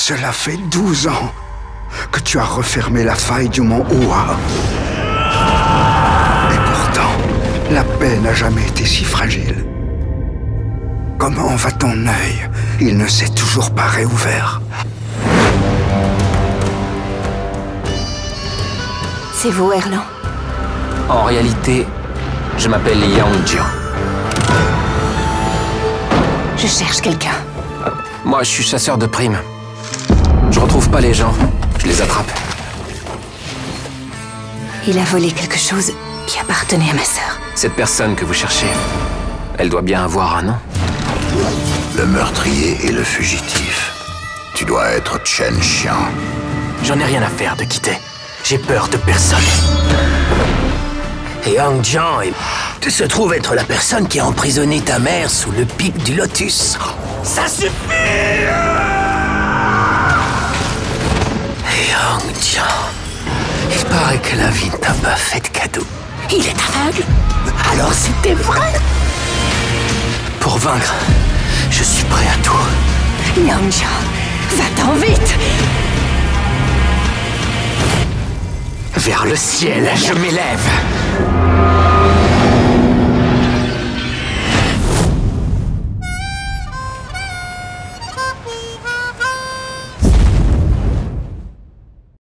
Cela fait 12 ans que tu as refermé la faille du mont Oua. Et pourtant, la paix n'a jamais été si fragile. Comment va ton œil? Il ne s'est toujours pas réouvert. C'est vous, Erlan? En réalité, je m'appelle Yang Jian. Je cherche quelqu'un. Moi, je suis chasseur de primes. Je retrouve pas les gens, je les attrape. Il a volé quelque chose qui appartenait à ma sœur. Cette personne que vous cherchez, elle doit bien avoir un nom. Le meurtrier et le fugitif. Tu dois être Chen Xiang. J'en ai rien à faire de quitter. J'ai peur de personne. Et Yang Jian se trouve être la personne qui a emprisonné ta mère sous le pic du lotus. Ça suffit! Yang Jian, il paraît que la vie ne t'a pas fait de cadeau. Il est aveugle? Alors c'était vrai? Pour vaincre, je suis prêt à tout. Yang Jian, va-t'en vite! Vers le ciel, je m'élève.